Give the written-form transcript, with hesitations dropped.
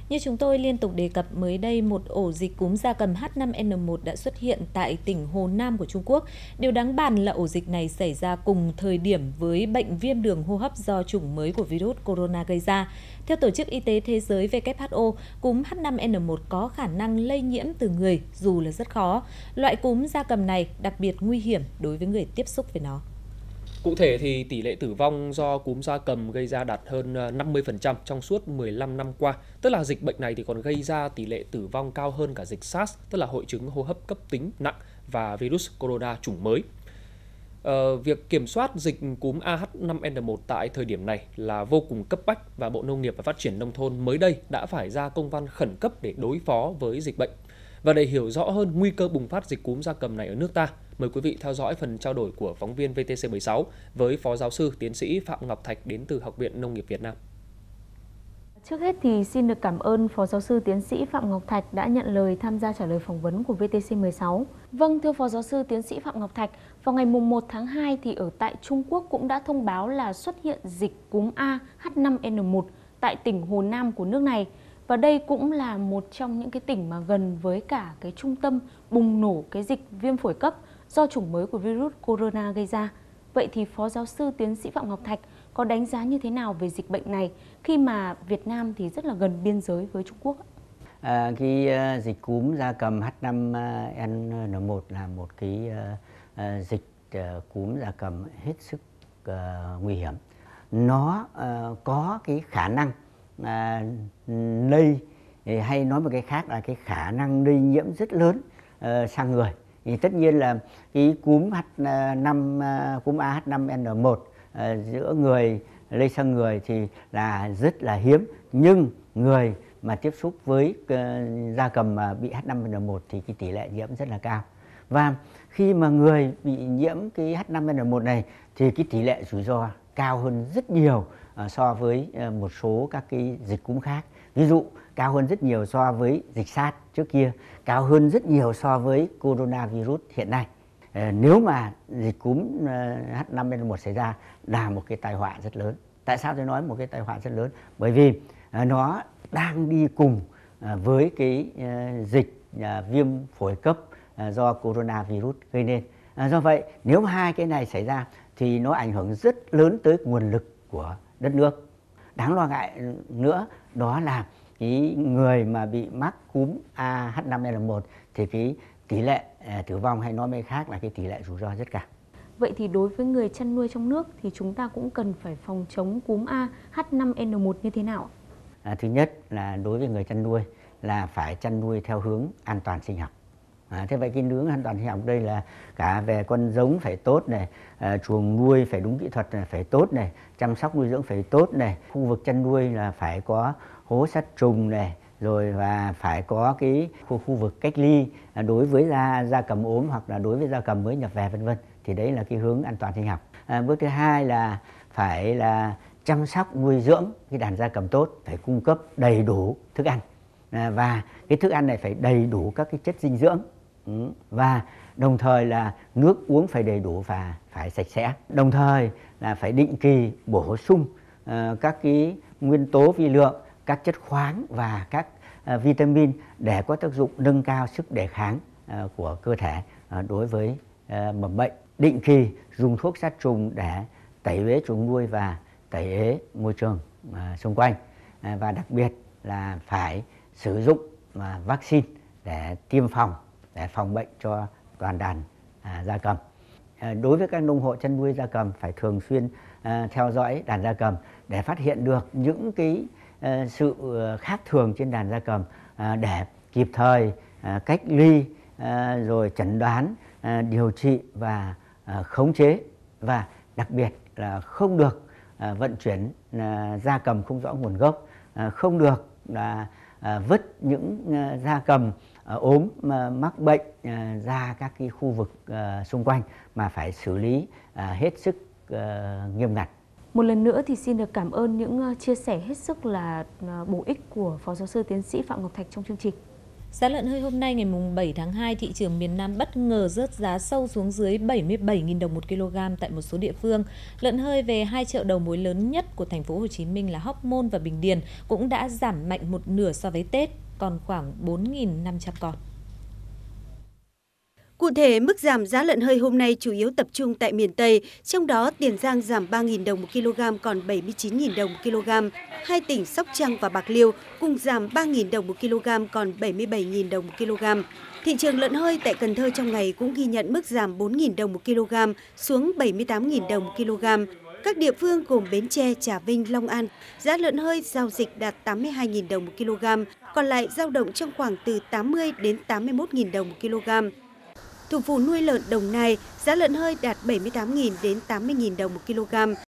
Như chúng tôi liên tục đề cập mới đây, một ổ dịch cúm gia cầm H5N1 đã xuất hiện tại tỉnh Hồ Nam của Trung Quốc. Điều đáng bàn là ổ dịch này xảy ra cùng thời điểm với bệnh viêm đường hô hấp do chủng mới của virus corona gây ra. Theo Tổ chức Y tế Thế giới WHO, cúm H5N1 có khả năng lây nhiễm từ người dù là rất khó. Loại cúm gia cầm này đặc biệt nguy hiểm đối với người tiếp xúc với nó. Cụ thể thì tỷ lệ tử vong do cúm gia cầm gây ra đạt hơn 50% trong suốt 15 năm qua. Tức là dịch bệnh này thì còn gây ra tỷ lệ tử vong cao hơn cả dịch SARS, tức là hội chứng hô hấp cấp tính nặng và virus corona chủng mới. Việc kiểm soát dịch cúm AH5N1 tại thời điểm này là vô cùng cấp bách và Bộ Nông nghiệp và Phát triển Nông thôn mới đây đã phải ra công văn khẩn cấp để đối phó với dịch bệnh. Và để hiểu rõ hơn nguy cơ bùng phát dịch cúm gia cầm này ở nước ta, mời quý vị theo dõi phần trao đổi của phóng viên VTC16 với Phó Giáo sư Tiến sĩ Phạm Ngọc Thạch đến từ Học viện Nông nghiệp Việt Nam. Trước hết thì xin được cảm ơn Phó Giáo sư Tiến sĩ Phạm Ngọc Thạch đã nhận lời tham gia trả lời phỏng vấn của VTC16. Vâng, thưa Phó Giáo sư Tiến sĩ Phạm Ngọc Thạch, vào ngày 1 tháng 2 thì ở tại Trung Quốc cũng đã thông báo là xuất hiện dịch cúm A H5N1 tại tỉnh Hồ Nam của nước này. Và đây cũng là một trong những cái tỉnh mà gần với cả cái trung tâm bùng nổ cái dịch viêm phổi cấp do chủng mới của virus corona gây ra. Vậy thì Phó Giáo sư Tiến sĩ Phạm Ngọc Thạch có đánh giá như thế nào về dịch bệnh này khi mà Việt Nam thì rất là gần biên giới với Trung Quốc? Dịch cúm gia cầm H5N1 là một cái dịch cúm gia cầm hết sức nguy hiểm. Nó có cái khả năng lây, hay nói một cái khác là cái khả năng lây nhiễm rất lớn sang người. Thì tất nhiên là cái cúm AH5N1 giữa người lây sang người thì là rất là hiếm, nhưng người mà tiếp xúc với gia cầm mà bị H5N1 thì cái tỷ lệ nhiễm rất là cao. Và khi mà người bị nhiễm cái H5N1 này thì cái tỷ lệ rủi ro cao hơn rất nhiều so với một số các cái dịch cúm khác. Ví dụ cao hơn rất nhiều so với dịch SARS trước kia, cao hơn rất nhiều so với coronavirus hiện nay. Nếu mà dịch cúm H5N1 xảy ra là một cái tai họa rất lớn. Tại sao tôi nói một cái tai họa rất lớn? Bởi vì nó đang đi cùng với cái dịch viêm phổi cấp do coronavirus gây nên. Do vậy, nếu hai cái này xảy ra thì nó ảnh hưởng rất lớn tới nguồn lực của đất nước. Đáng lo ngại nữa đó là cái người mà bị mắc cúm AH5N1 thì cái tỷ lệ tử vong, hay nói cách khác là cái tỷ lệ rủi ro rất cao. Vậy thì đối với người chăn nuôi trong nước thì chúng ta cũng cần phải phòng chống cúm AH5N1 như thế nào? Thứ nhất là đối với người chăn nuôi là phải chăn nuôi theo hướng an toàn sinh học. Thế vậy cái hướng an toàn sinh học đây là cả về con giống phải tốt này, chuồng nuôi phải đúng kỹ thuật này, phải tốt này, chăm sóc nuôi dưỡng phải tốt này, khu vực chăn nuôi là phải có hố sát trùng này, rồi và phải có cái khu vực cách ly đối với gia cầm ốm hoặc là đối với gia cầm mới nhập về vân vân. Thì đấy là cái hướng an toàn sinh học. Bước thứ hai là phải là chăm sóc nuôi dưỡng cái đàn gia cầm tốt, phải cung cấp đầy đủ thức ăn. Và cái thức ăn này phải đầy đủ các cái chất dinh dưỡng. Và đồng thời là nước uống phải đầy đủ và phải sạch sẽ. Đồng thời là phải định kỳ bổ sung các cái nguyên tố vi lượng, các chất khoáng và các vitamin để có tác dụng nâng cao sức đề kháng của cơ thể đối với mầm bệnh. Định kỳ dùng thuốc sát trùng để tẩy uế chuồng nuôi và tẩy uế môi trường xung quanh. Và đặc biệt là phải sử dụng vaccine để tiêm phòng, để phòng bệnh cho toàn đàn gia cầm. Đối với các nông hộ chăn nuôi gia cầm phải thường xuyên theo dõi đàn gia cầm để phát hiện được những cái sự khác thường trên đàn gia cầm để kịp thời cách ly, rồi chẩn đoán, điều trị và khống chế. Và đặc biệt là không được vận chuyển gia cầm không rõ nguồn gốc, không được vứt những gia cầm ốm mắc bệnh ra các cái khu vực xung quanh, mà phải xử lý hết sức nghiêm ngặt. Một lần nữa thì xin được cảm ơn những chia sẻ hết sức là bổ ích của Phó Giáo sư Tiến sĩ Phạm Ngọc Thạch trong chương trình. Giá lợn hơi hôm nay ngày 7 tháng 2, thị trường miền Nam bất ngờ rớt giá sâu xuống dưới 77.000 đồng một kg tại một số địa phương. Lợn hơi về hai chợ đầu mối lớn nhất của thành phố Hồ Chí Minh là Hóc Môn và Bình Điền cũng đã giảm mạnh một nửa so với Tết, còn khoảng 4.500 con. Cụ thể, mức giảm giá lợn hơi hôm nay chủ yếu tập trung tại miền Tây, trong đó Tiền Giang giảm 3.000 đồng một kg còn 79.000 đồng một kg. Hai tỉnh Sóc Trăng và Bạc Liêu cùng giảm 3.000 đồng một kg còn 77.000 đồng một kg. Thị trường lợn hơi tại Cần Thơ trong ngày cũng ghi nhận mức giảm 4.000 đồng một kg xuống 78.000 đồng một kg. Các địa phương gồm Bến Tre, Trà Vinh, Long An, giá lợn hơi giao dịch đạt 82.000 đồng một kg, còn lại dao động trong khoảng từ 80 đến 81.000 đồng một kg. Thủ phủ nuôi lợn Đồng Nai, giá lợn hơi đạt 78.000 đến 80.000 đồng một kg.